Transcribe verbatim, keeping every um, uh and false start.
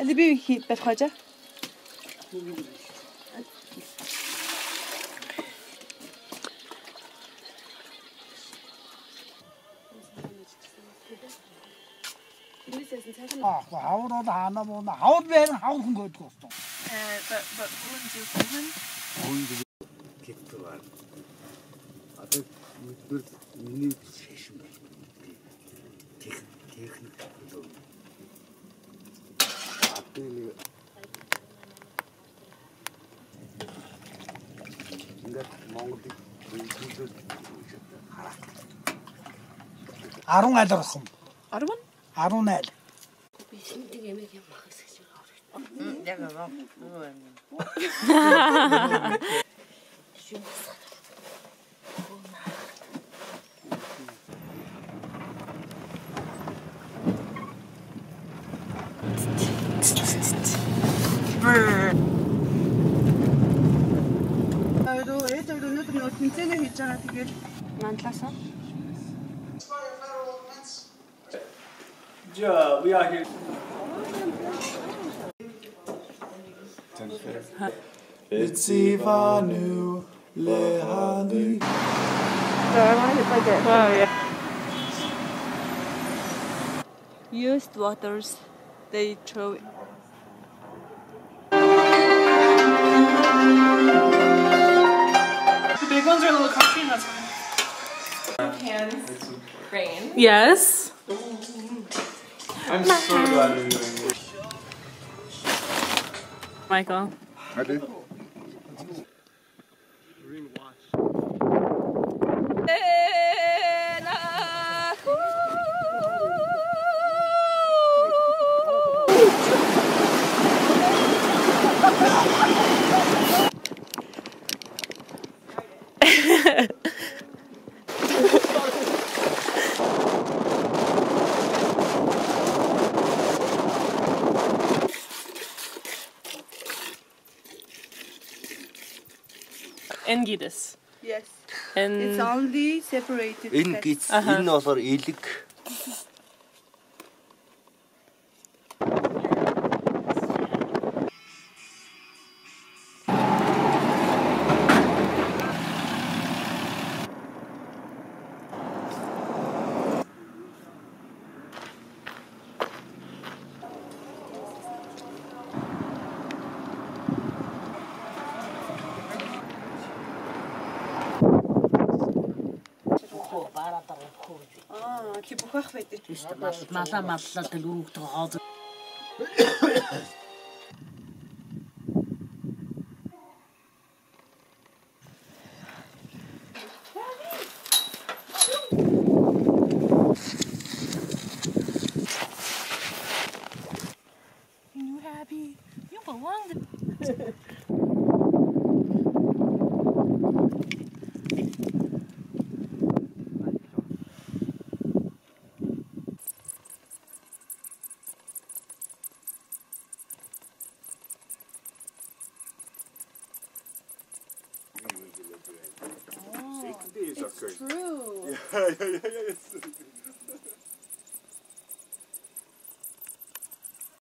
Ali bir hit bet hoca. Ah, how do I know how very how can go to Khovd? But but wouldn't you find? Get to one. I think we need session. Техник. Аппели. Ингээд Монголыг бүрдүүлээд хараа. арван айл орох юм. арван? арван айл. Би шиндэг эмэг юм ахс гэж байгаа. Яг аа. 아이도 애들도 요즘 너 진짜는 있잖아 되게 많다서. Yeah, we are here. It's Ivanu Lehali. So I want to hit like it. Wow, yeah. Used waters, they throw it. The big ones are a little country, and that's fine. Hands, rain. Yes. I'm so glad you're doing this. Michael. I do. And Giddes. Yes. And It's only separated. Энэ гиз энэ болохоор элэг. Аа, чи бүхэх байдаг. Малаа маллаа дэлгүүрт хооз. you happy? You belong to. It's true. Yeah, yeah, yeah, yeah.